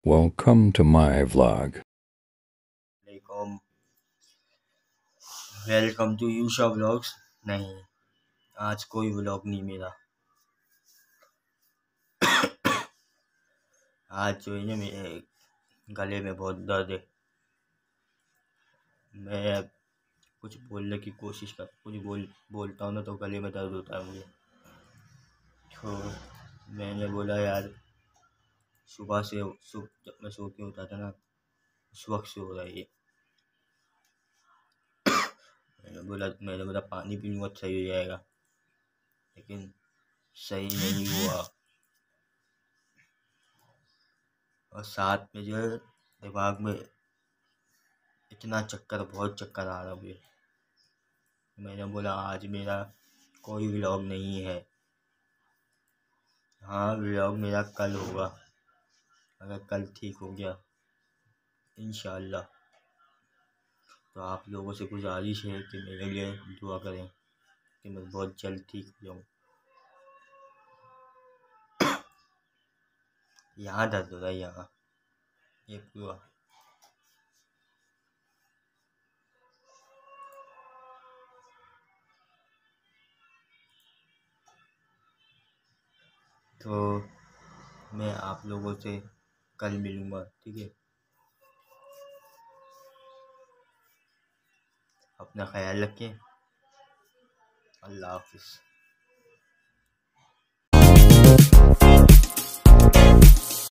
Welcome to my vlog. Welcome welcome to Yusha vlogs. नहीं, आज कोई व्लॉग नहीं मेरा। आज जो है ना, मेरे गले में बहुत दर्द है। मैं कुछ बोलने की कोशिश कर कुछ बोलता हूँ ना तो गले में दर्द होता है मुझे। तो मैंने बोला यार, सुबह जब मैं सो के उठा था ना, उस वक्त से हो रहा है ये। मैंने बोला पानी पी लूँगा सही हो जाएगा, लेकिन सही नहीं हुआ। और साथ में जो है, दिमाग में इतना चक्कर, बहुत चक्कर आ रहा मुझे। मैंने बोला आज मेरा कोई व्लॉग नहीं है। हाँ, व्लॉग मेरा कल होगा, अगर कल ठीक हो गया इंशाल्लाह। तो आप लोगों से गुजारिश है कि मेरे लिए दुआ करें कि मैं बहुत जल्द ठीक हो जाऊँ। यहाँ दर्द हो रहा है, यहाँ ये पूरा। तो मैं आप लोगों से कल मिलूँगा, ठीक है। अपना ख्याल रखें। अल्लाह हाफिज़।